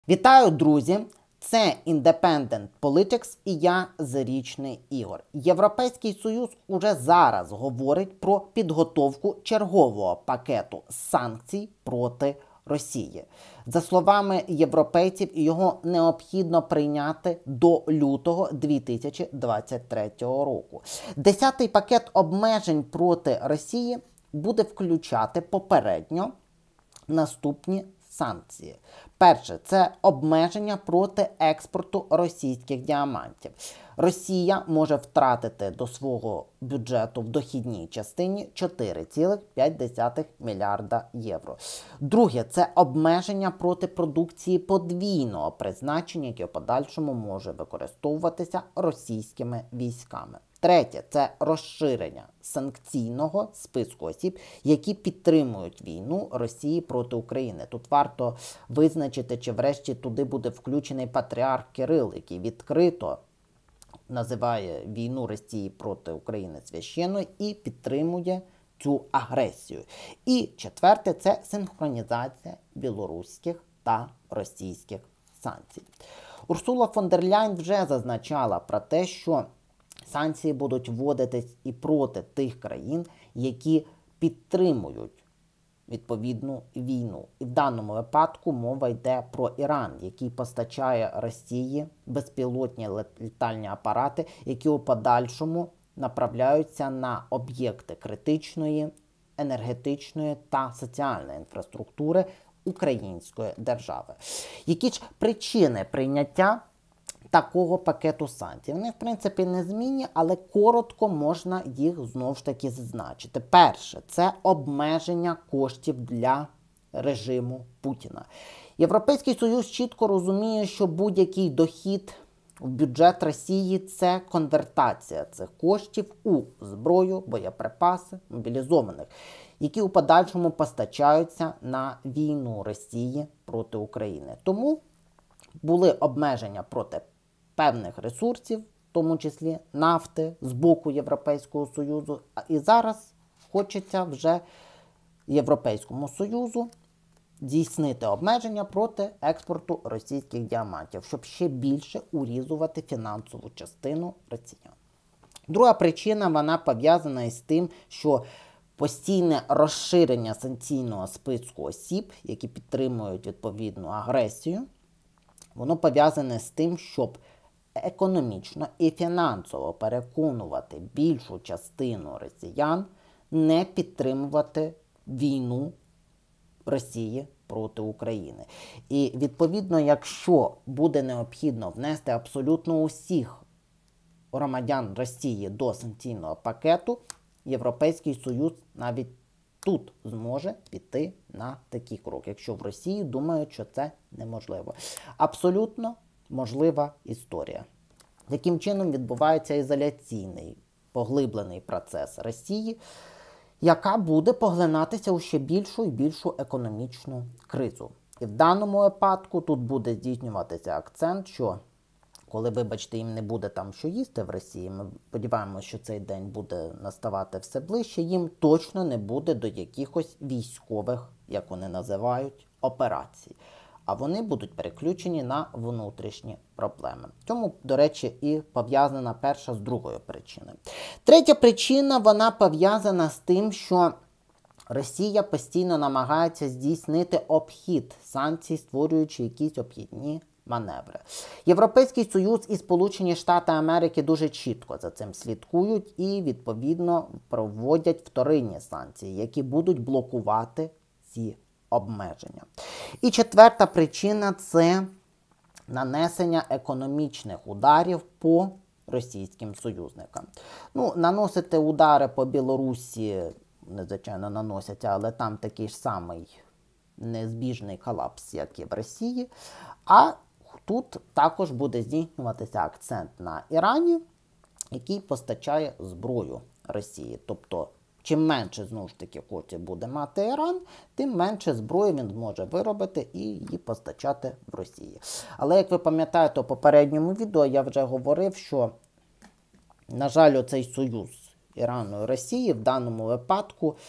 Вітаю, друзі! Це Independent Politics і я, Зарічний Ігор. Європейський Союз уже зараз говорить про підготовку чергового пакету санкцій проти Росії. За словами європейців, його необхідно прийняти до лютого 2023 року. 10-й пакет обмежень проти Росії буде включати попередньо наступні санкції. Перше – це обмеження проти експорту російських діамантів. Росія може втратити до свого бюджету в дохідній частині 4,5 мільярда євро. Друге – це обмеження проти продукції подвійного призначення, яке в подальшому може використовуватися російськими військами. Третє – це розширення санкційного списку осіб, які підтримують війну Росії проти України. Тут варто визначити, чи врешті туди буде включений патріарх Кирил, який відкрито називає війну Росії проти України священною і підтримує цю агресію. І четверте – це синхронізація білоруських та російських санкцій. Урсула фон дер Ляйн вже зазначала про те, що санкції будуть вводитись і проти тих країн, які підтримують відповідну війну. І в даному випадку мова йде про Іран, який постачає Росії безпілотні літальні апарати, які у подальшому направляються на об'єкти критичної, енергетичної та соціальної інфраструктури української держави. Які ж причини прийняття такого пакету санкцій? Вони, в принципі, незмінні, але коротко можна їх знову ж таки зазначити. Перше – це обмеження коштів для режиму Путіна. Європейський Союз чітко розуміє, що будь-який дохід в бюджет Росії – це конвертація цих коштів у зброю, боєприпаси, мобілізованих, які у подальшому постачаються на війну Росії проти України. Тому були обмеження проти певних ресурсів, в тому числі нафти, з боку Європейського Союзу. І зараз хочеться вже Європейському Союзу здійснити обмеження проти експорту російських діамантів, щоб ще більше урізувати фінансову частину росіян. Друга причина, вона пов'язана із тим, що постійне розширення санкційного списку осіб, які підтримують відповідну агресію, воно пов'язане з тим, щоб економічно і фінансово переконувати більшу частину росіян не підтримувати війну Росії проти України. І відповідно, якщо буде необхідно внести абсолютно усіх громадян Росії до санкційного пакету, Європейський Союз навіть тут зможе піти на такий крок, якщо в Росії думають, що це неможливо. Абсолютно можлива історія. Таким чином відбувається ізоляційний, поглиблений процес Росії, яка буде поглинатися у ще більшу і більшу економічну кризу. І в даному випадку тут буде здійснюватися акцент, що коли, вибачте, їм не буде там що їсти в Росії, ми сподіваємося, що цей день буде наставати все ближче, їм точно не буде до якихось військових, як вони називають, операцій. А вони будуть переключені на внутрішні проблеми. Тому, до речі, і пов'язана перша з другою причиною. Третя причина, вона пов'язана з тим, що Росія постійно намагається здійснити обхід санкцій, створюючи якісь обхідні маневри. Європейський Союз і Сполучені Штати Америки дуже чітко за цим слідкують і, відповідно, проводять вторинні санкції, які будуть блокувати ці обмеження. І четверта причина – це нанесення економічних ударів по російським союзникам. Наносити удари по Білорусі, звичайно, наносяться, але там такий ж самий незбіжний колапс, як і в Росії. А тут також буде здійснюватися акцент на Ірані, який постачає зброю Росії. Тобто, чим менше, знову ж таки, коштів буде мати Іран, тим менше зброї він зможе виробити і її постачати в Росії. Але, як ви пам'ятаєте, у попередньому відео я вже говорив, що, на жаль, оцей союз Ірану і Росії в даному випадку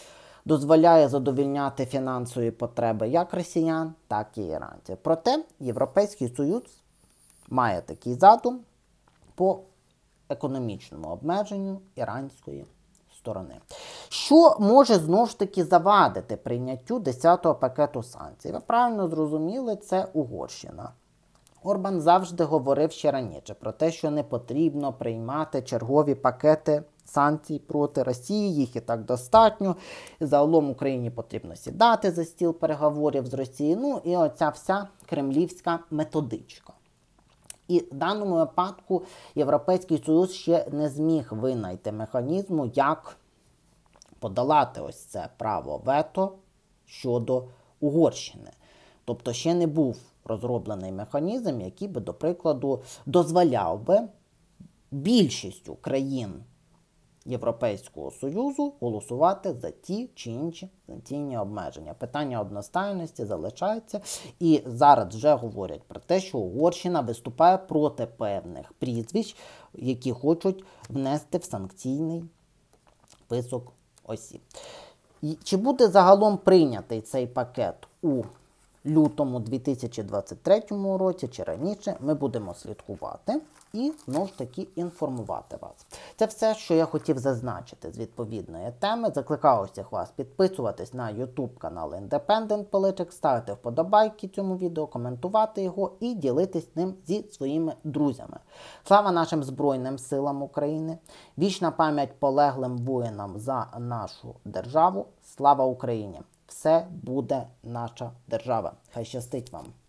дозволяє задовільняти фінансові потреби як росіян, так і іранців. Проте Європейський Союз має такий задум по економічному обмеженню іранської сторони. Що може знову ж таки завадити прийняттю 10-го пакету санкцій? Ви правильно зрозуміли, це Угорщина. Орбан завжди говорив ще раніше про те, що не потрібно приймати чергові пакети санкцій проти Росії, їх і так достатньо. Загалом Україні потрібно сідати за стіл переговорів з Росією. Ну і оця вся кремлівська методичка. І в даному випадку Європейський Союз ще не зміг винайти механізму, як подолати ось це право вето щодо Угорщини. Тобто ще не був розроблений механізм, який би, до прикладу, дозволяв би більшістю країн Європейського Союзу голосувати за ті чи інші санкційні обмеження. Питання одностайності залишається, і зараз вже говорять про те, що Угорщина виступає проти певних прізвищ, які хочуть внести в санкційний список осіб. І чи буде загалом прийнятий цей пакет у лютому 2023 році чи раніше, ми будемо слідкувати і, знову ж таки, інформувати вас. Це все, що я хотів зазначити з відповідної теми. Закликаю всіх вас підписуватись на YouTube канал Independent Politics, ставити вподобайки цьому відео, коментувати його і ділитись ним зі своїми друзями. Слава нашим Збройним силам України! Вічна пам'ять полеглим воїнам за нашу державу! Слава Україні! Все буде наша держава. Хай щастить вам!